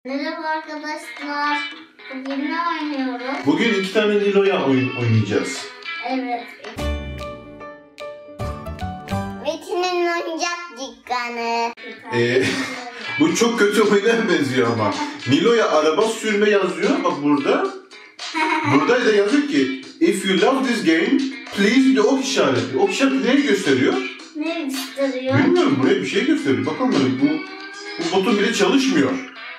Merhaba arkadaşlar. Bugün ne oynuyoruz? Bugün 2 tane Nilo'ya oynayacağız. Evet. Metin'in oyuncak dükkanı. Bu çok kötü oyuna benziyor ama. Nilo'ya araba sürme yazıyor. Bak burada. Burada da yazıyor ki if you love this game, please de ok işareti. Ok işareti neyi gösteriyor? Ne gösteriyor? Bilmiyorum, buraya bir şey gösteriyor. Bakalım bu botun bile çalışmıyor.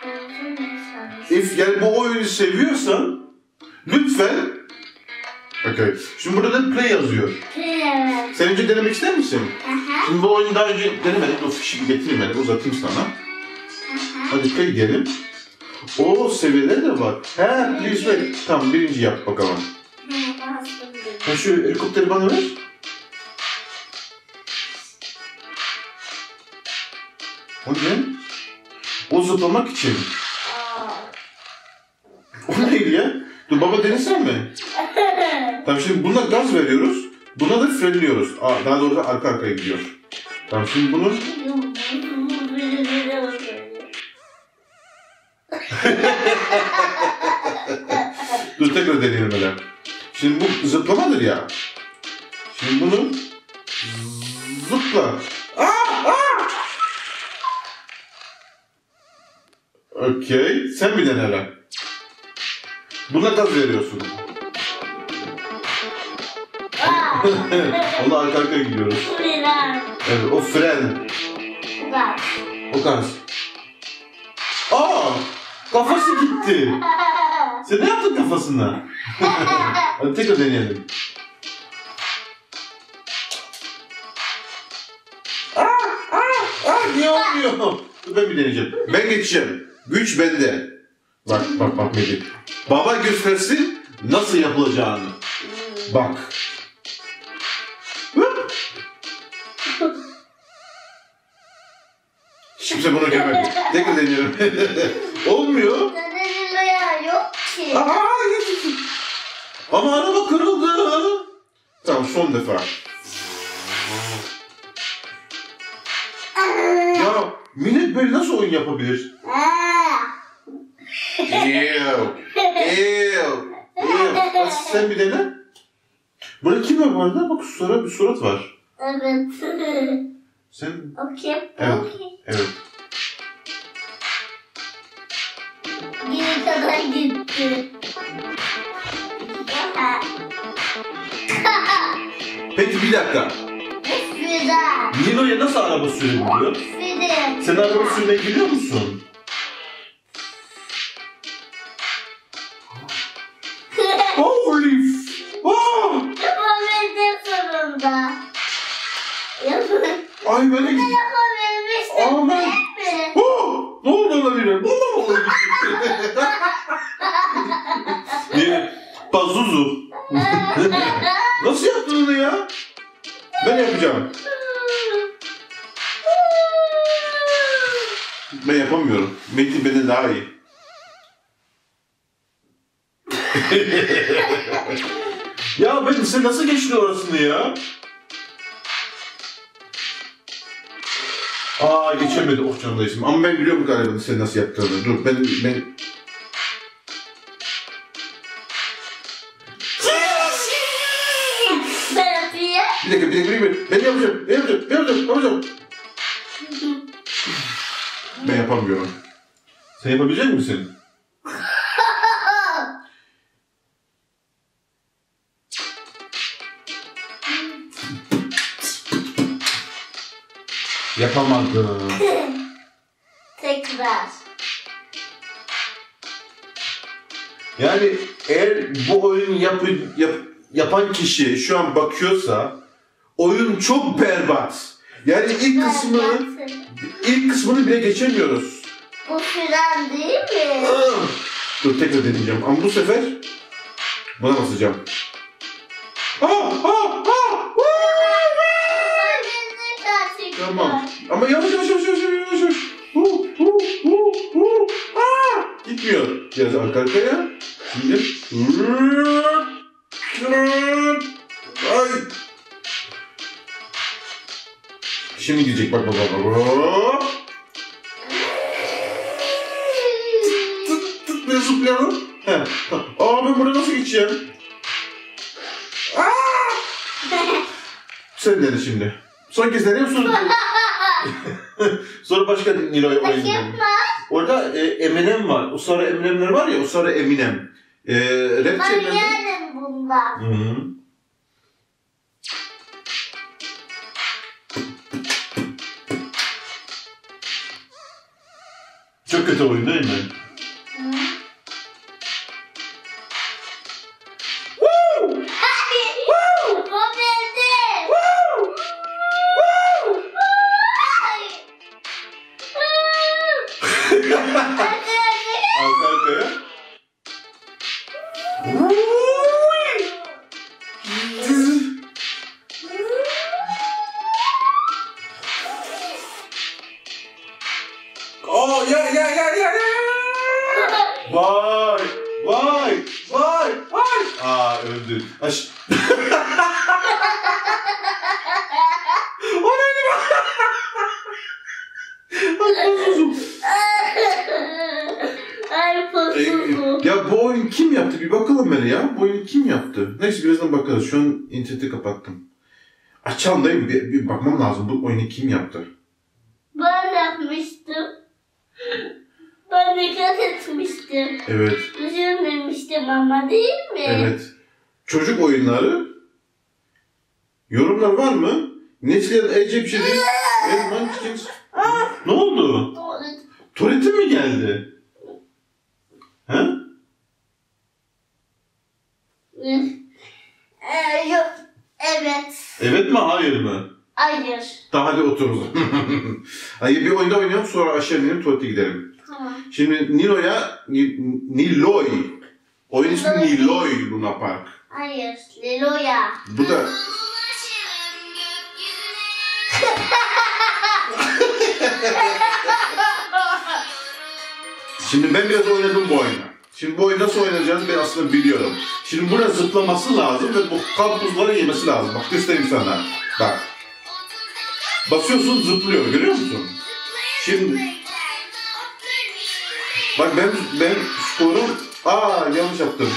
Yani bu oyunu seviyorsan lütfen. Okay. Şimdi burada da play yazıyor. Evet. Sen önce denemek ister misin? Şimdi bu oyunu daha önce denemedik. O fişi getireyim ben, uzatayım sana. Hadi play diyelim. O seviyeler de var. He, please wait. Tamam, birinci yap bakalım. Ha, şu helikopteri bana ver. O ne? O zıplamak için. O neydi ya? Dur baba, denesene mi? Tamam, şimdi buna gaz veriyoruz. Buna da frenliyoruz. Daha doğrusu arka arkaya gidiyor. Tamam, şimdi bunu... Dur tekrar deneyelim hele. Şimdi bu zıplamadır ya. Şimdi bunu zıpla. Okey. Sen bir dene hele. Buna gaz veriyorsun. Onunla arka arkaya gidiyoruz. Evet, o fren. O gaz. Kafası gitti. Sen ne yaptın kafasına? Hadi tekrar deneyelim. Niye olmuyor? Ben bir deneyeceğim. Ben geçeceğim. Güç bende. Bak Melih. Baba göstersin nasıl yapılacağını. Bak. Kimse bunu görmedi. Tekrar deniyorum. Olmuyor. Yok ki. Ama araba kırıldı. Tamam, son defa. Ya millet böyle nasıl oyun yapabilir? Sen bir dene. Burada kim var bu arada? Bak, bir surat var. Evet. Sen... Okey. Evet. Bir kadar gitti. Peki bir dakika. Güzel. Nilo'ya nasıl araba sürebiliyor? Güzel. Sen araba sürmeyi biliyor musun? Holy Yapabildim sonunda. Ay böyle gidiyor. Yapabilmiştim. Ben... Ne oldu olabilir? Pazuzu. Nasıl yaptın onu ya? Ben yapacağım. Ben yapamıyorum. Metin benden daha iyi. Ya sen nasıl geçtin orasını ya? Geçemedi. Oh canımdayım. Ama ben biliyorum galiba sen nasıl yaptığını. Dur ben... Bir dakika. Ben yapacağım. Ben yapamıyorum. Sen yapabilecek misin? Yapamadım. Tekrar. Yani eğer bu oyunu yapan kişi şu an bakıyorsa oyun çok berbat. Yani ilk kısmını bile geçemiyoruz. Bu fren değil mi? Dur tekrar deneyeceğim ama bu sefer buna basacağım. Tamam. Ama yavaş. Gitmiyor. Biraz arka arkaya. Şimdi. Ay. Şimdi gidecek bak. de zıplayalım. He. Aa ben buraya nasıl geçeceğim? Sen dene şimdi. Son kez deneyim sonra. Sonra başka Nilo'ya oyun gidelim. Orada Eminem var. O sarı Eminemler var ya, o sarı Eminem. Rapçi Ben Eminem. yerim bundan. Hı. Çok kötü oyun değil mi? Arka arkaya. Oh ya. Vay. Aa öldü. O neydi be? Ay posuzum. Ya bu oyun kim yaptı? Bir bakalım hele ya. Bu oyunu kim yaptı? Neyse birazdan bakarız. Şu an interneti kapattım. Açalım değil mi? Bir bakmam lazım. Bu oyunu kim yaptı? Ben yapmıştım. Ben dikkat etmiştim. Evet. Düşünmemiştim ama değil mi? Evet. Çocuk oyunları. Yorumlar var mı? Netflix'ten Ece bir şey değil. Edman Chickens. Ne oldu? Tuvaletin mi geldi? He? Yok. Evet. Evet mi hayır mı? Hayır. Tamam hadi otururuz. Hayır bir oyunda oynayalım sonra aşağı inelim tuvalete gidelim. Tamam. Şimdi Niloy. Oyun ismi Niloy Luna Park. Hayır. Leloya. Bu da... Şimdi ben biraz oynadım bu oyunu. Şimdi bu oyunu nasıl oynayacağını ben aslında biliyorum. Şimdi burada zıplaması lazım ve bu karpuzları yemesi lazım. Bak göstereyim sana. Bak. Basıyorsun zıplıyor görüyor musun? Şimdi... Bak ben skorum... yanlış yaptım.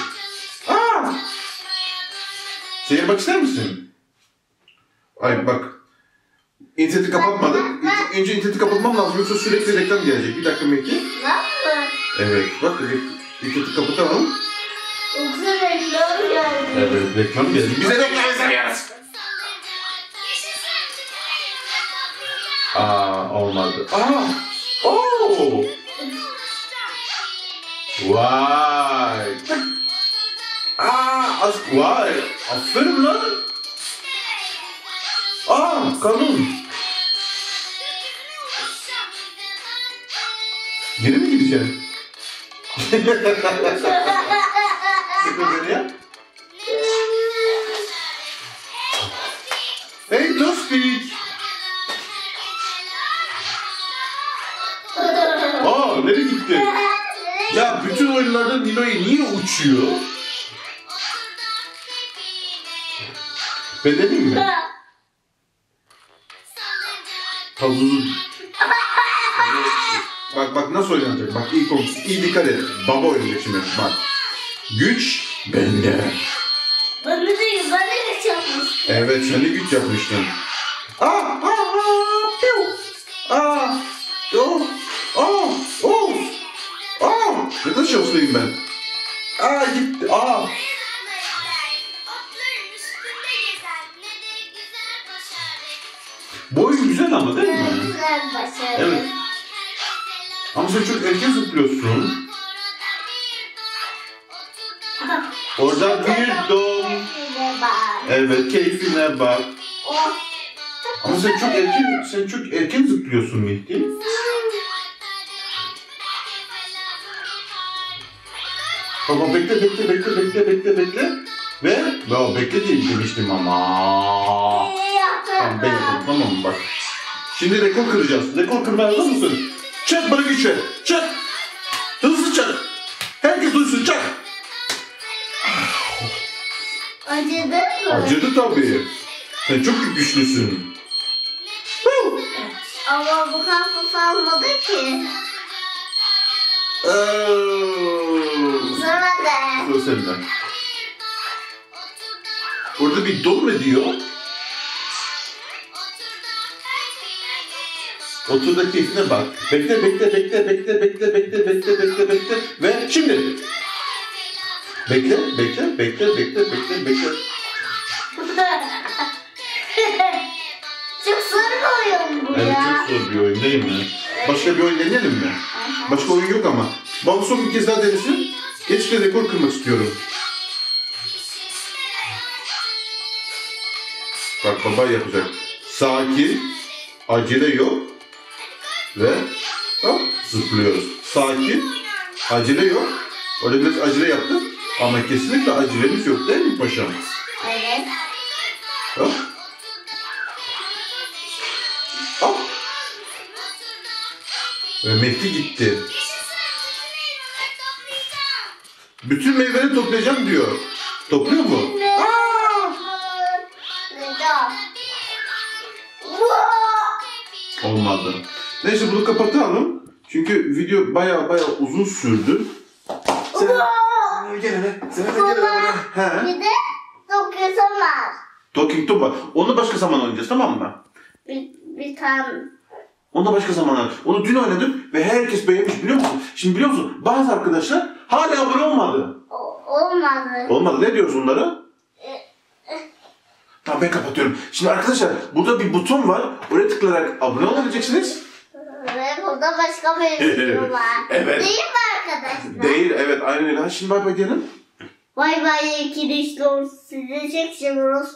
Seyirmek ister misin? Ay bak. İnterneti kapatmadık. Önce interneti kapatmam lazım yoksa sürekli reklam gelecek. Bir dakika belki. Nasıl? Evet bak interneti kapatalım. Yoksa reklam geldi. Evet reklam geldi. Bize reklam izlemiyoruz. Olmadı. Oo. Vay. Vay. Aferin lan. Kanun. Geri mi gideceksin? Tekrar ya. Hey Tospik. Nereye gitti? Ya bütün oyunlarda Nilo'yu niye uçuyor? Ben dedim mi? Havuzu... Bak nasıl oynanacak? Bak iyi dikkat et. Baba oynayacak şimdi. Bak. Güç bende. Ben de güç yapmıştım. Evet sen de güç yapmıştın. Neden şanslıyım ben? Gitti. Bu oyun güzel ama değil mi? Güzel başarı. Evet. Ama sen çok erken zıplıyorsun. Orada bir dom. Evet, keyfine bak. Ama sen çok erken zıplıyorsun Mehdi. Baba bekle. Ve bekle diye demiştim ama. Tamam ben yapalım tamam mı bak. Şimdi rekor kıracağız. Rekor kırmaya hazır mısın? Çak bana güç ver. Çak. Hızlı çak. Herkes duysun çak. Acıdı mı? Acıdı tabii. Sen çok güçlüsün. Ama bu kan kusalmadı ki. sıra sende. Orada bir dolu ediyor. Otur da keyfine bak. Bekle. Ve şimdi. Bekle. Çok zor bir oyun bu Evet, ya. çok zor bir oyun değil mi? Başka bir oyun deneyelim mi? Başka oyun yok ama. Balson bir kez daha denesin. Geçti rekor kırmak istiyorum. Bak baba yapacak. Sakin, acele yok ve hop zıplıyoruz. Sakin, acele yok. Orada biraz acele yaptık ama kesinlikle acelemiz yok değil mi paşam? Evet. Hop. Hop. Ve Mehdi gitti. Bütün meyveleri toplayacağım diyor. Topluyor mu? Olmadı. Neyse bunu kapatalım. Çünkü video baya uzun sürdü. Sen gel hele. Sen de gel hele. He. Bir de dokunsam var. Talking Tom var. Onu başka zaman oynayacağız, tamam mı? Bir tane. Onu da başka zaman oynayacağız. Onu dün oynadım ve herkes beğenmiş, biliyor musun? Şimdi biliyor musun? Bazı arkadaşlar hala abone olmadı. Olmadı. Olmadı. Ne diyoruz onlara? Tamam, ben kapatıyorum. Şimdi arkadaşlar burada bir buton var. Oraya tıklayarak abone olabileceksiniz. Ve burada başka bir video var. Evet. Değil mi arkadaşlar? Değil, evet, aynen öyle. Ha, şimdi bay bay diyelim. Bay bay arkadaşlar. Sizi çok seviyoruz.